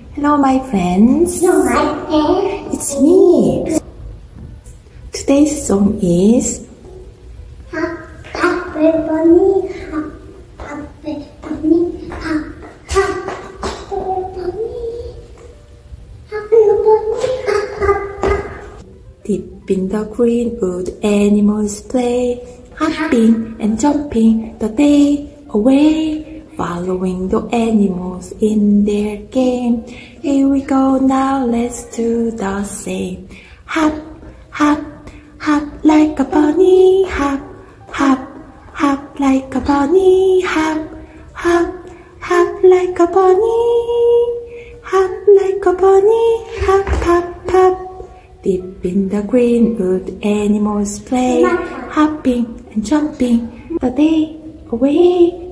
Hello, my friends. Hello, my friends. It's me. Today's song is Happy bunny, happy bunny, happy bunny, happy bunny. Deep in the green wood, animals play, hopping and jumping the day away, following the animals in their game. Here we go now, let's do the same. Hop, hop, hop like a bunny, hop, hop, hop like a bunny, hop, hop, hop like a bunny, hop like a bunny, hop, hop, hop. Deep in the green wood, animals play, hopping and jumping the day away.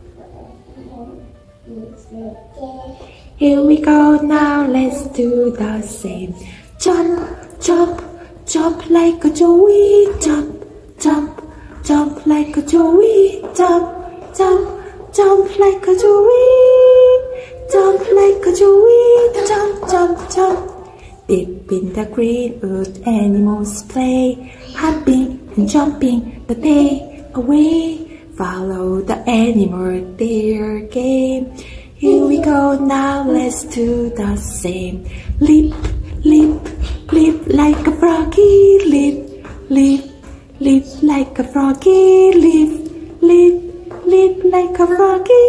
Here we go now, let's do the same. Jump, jump, jump like a joey, jump, jump, jump like a joey, jump, jump, jump like a joey, jump like a joey, jump, jump, jump. Deep in the green wood, animals play, hopping and jumping the day away. Follow the animal, their game. Here we go now, let's do the same. Leap, leap, leap like a froggy, leap, leap, leap like a froggy, leap, leap, leap like a froggy,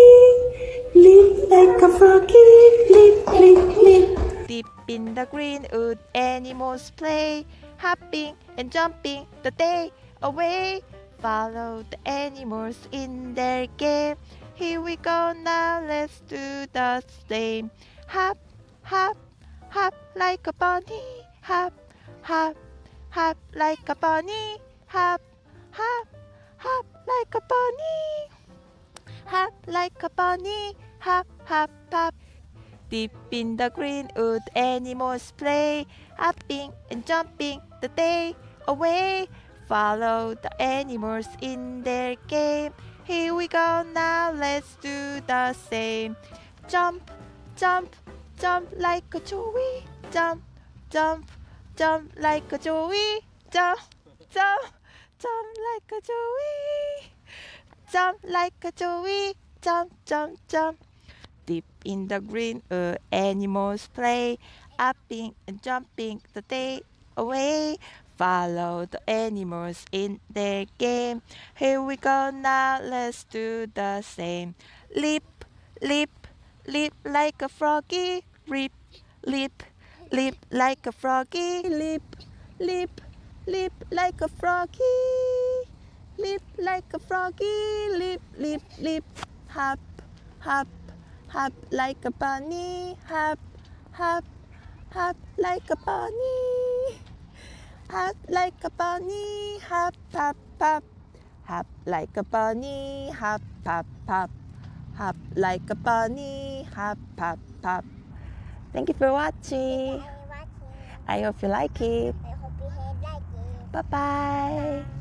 leap like a froggy, leap, leap, leap. Deep in the green wood, animals play, hopping and jumping the day away. Follow the animals in their game. Here we go now, let's do the same. Hop, hop, hop like a bunny, hop, hop, hop like a bunny, hop, hop, hop like a bunny, hop like a bunny, hop, hop, hop. Deep in the green wood, animals play, hopping and jumping the day away. Follow the animals in their game. Here we go now, let's do the same. Jump, jump, jump like a joey, jump, jump, jump like a joey, jump, jump, jump like a joey, jump like a joey, jump, jump, jump. Deep in the green wood, animals play, hopping and jumping the day away. Follow the animals in their game. Here we go now, let's do the same. Leap, leap, leap like a froggy, leap, leap, leap like a froggy, leap, leap, leap like a froggy, leap like a froggy, leap, leap, leap. Hop, hop, hop like a bunny, hop, hop, hop like a bunny, hop like a bunny, hop, hop, hop, hop like a bunny, hop, hop, hop, hop like a bunny, hop, hop, hop. Thank you for watching. I hope you like it. I hope you like it. Bye bye.